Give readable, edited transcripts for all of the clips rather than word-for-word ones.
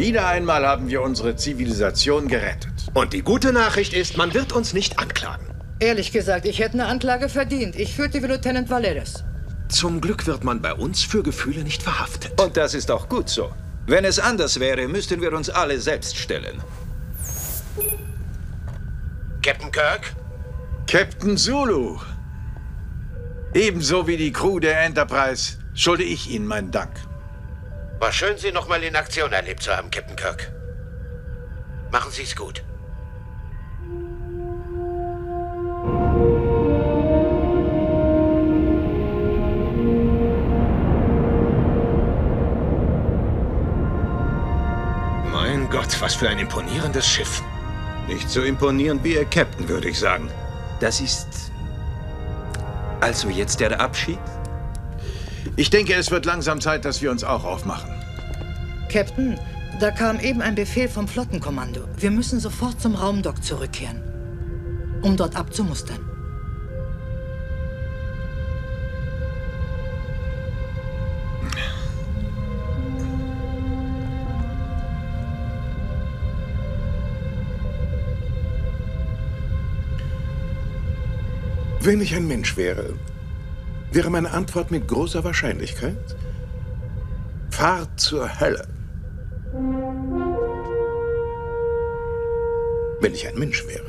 Wieder einmal haben wir unsere Zivilisation gerettet. Und die gute Nachricht ist, man wird uns nicht anklagen. Ehrlich gesagt, ich hätte eine Anklage verdient. Ich führte wie Lieutenant Valeris. Zum Glück wird man bei uns für Gefühle nicht verhaftet. Und das ist auch gut so. Wenn es anders wäre, müssten wir uns alle selbst stellen. Captain Kirk? Captain Zulu. Ebenso wie die Crew der Enterprise schulde ich Ihnen meinen Dank. War schön, Sie noch mal in Aktion erlebt zu haben, Captain Kirk. Machen Sie es gut. Mein Gott, was für ein imponierendes Schiff. Nicht so imponierend wie Ihr Captain, würde ich sagen. Das ist... Also jetzt der Abschied? Ich denke, es wird langsam Zeit, dass wir uns auch aufmachen. Captain, da kam eben ein Befehl vom Flottenkommando. Wir müssen sofort zum Raumdock zurückkehren, um dort abzumustern. Wenn ich ein Mensch wäre, wäre meine Antwort mit großer Wahrscheinlichkeit: Fahrt zur Hölle. Wenn ich ein Mensch wäre.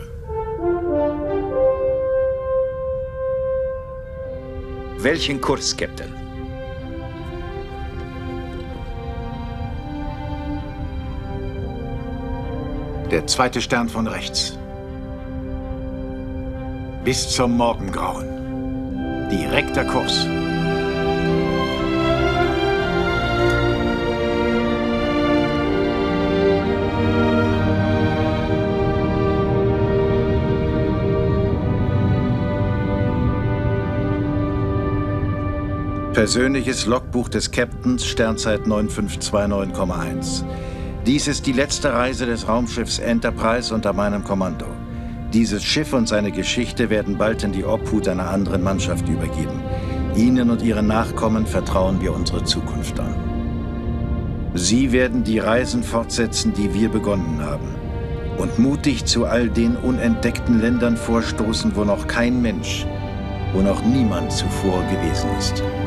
Welchen Kurs, Captain? Der zweite Stern von rechts. Bis zum Morgengrauen. Direkter Kurs. Persönliches Logbuch des Captains, Sternzeit 9529,1. Dies ist die letzte Reise des Raumschiffs Enterprise unter meinem Kommando. Dieses Schiff und seine Geschichte werden bald in die Obhut einer anderen Mannschaft übergeben. Ihnen und Ihren Nachkommen vertrauen wir unsere Zukunft an. Sie werden die Reisen fortsetzen, die wir begonnen haben. Und mutig zu all den unentdeckten Ländern vorstoßen, wo noch kein Mensch, wo noch niemand zuvor gewesen ist.